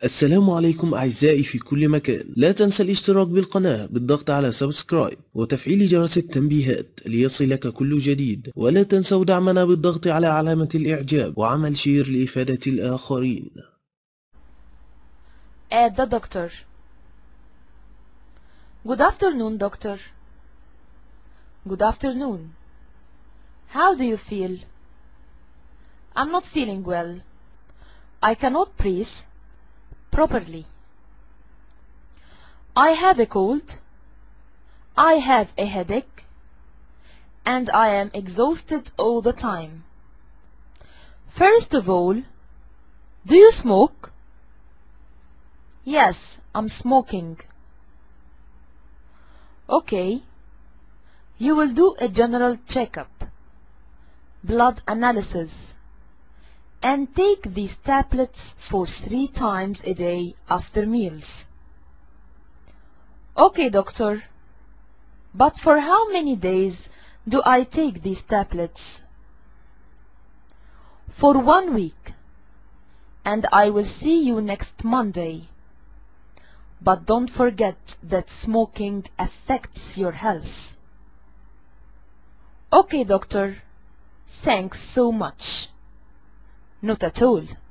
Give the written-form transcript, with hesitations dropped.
السلام عليكم أعزائي في كل مكان. لا تنسى الاشتراك بالقناة بالضغط على سبسكرايب وتفعيل جرس التنبيهات ليصلك كل جديد، ولا تنسوا دعمنا بالضغط على علامة الإعجاب وعمل شير لإفادة الآخرين. At the doctor. Good afternoon, doctor. Good afternoon. How do you feel? I'm not feeling well. I cannot breathe properly. I have a cold. I have a headache. And I am exhausted all the time. First of all, do you smoke? Yes, I'm smoking. Okay. You will do a general checkup, blood analysis, and take these tablets for 3 times a day after meals. Okay, doctor. But for how many days do I take these tablets? For 1 week. And I will see you next Monday. But don't forget that smoking affects your health. Okay, doctor. Thanks so much. Not at all.